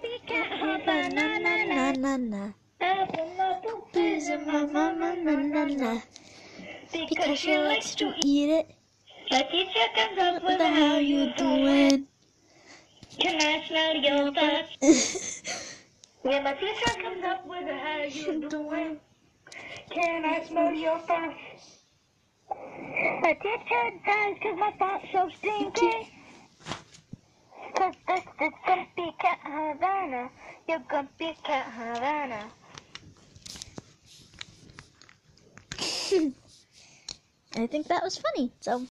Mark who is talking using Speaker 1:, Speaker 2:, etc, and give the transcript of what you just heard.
Speaker 1: be cat Havana, na na na na. Because she likes to eat it. My teacher comes up with a how you doing? Can I smell your butt? When my teacher comes up with a how you doing? Can I smell your butt? My teacher dies cause my butt's so stinky. Cause this is Grumpy Cat Havana. You're Grumpy Cat Havana. I think that was funny, so